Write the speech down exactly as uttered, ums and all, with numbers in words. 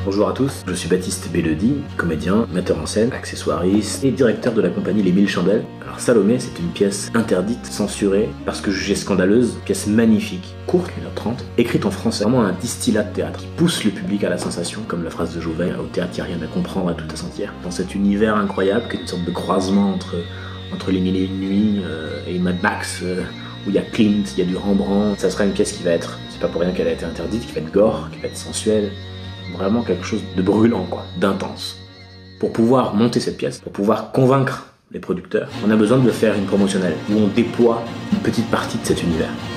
Bonjour à tous, je suis Baptiste Belleudy, comédien, metteur en scène, accessoiriste et directeur de la compagnie Les Mille Chandelles. Alors Salomé, c'est une pièce interdite, censurée, parce que jugée scandaleuse, pièce magnifique, courte, une heure trente, écrite en français, vraiment un distillat de théâtre, qui pousse le public à la sensation, comme la phrase de Jouvet, au théâtre il n'y a rien à comprendre, à tout à sentir. Dans cet univers incroyable, qui est une sorte de croisement entre, entre Les Mille et une nuits euh, et Mad Max, euh, où il y a Clint, il y a du Rembrandt, ça sera une pièce qui va être, c'est pas pour rien qu'elle a été interdite, qui va être gore, qui va être sensuelle, vraiment quelque chose de brûlant, quoi, d'intense. Pour pouvoir monter cette pièce, pour pouvoir convaincre les producteurs, on a besoin de faire une promotionnelle, où on déploie une petite partie de cet univers.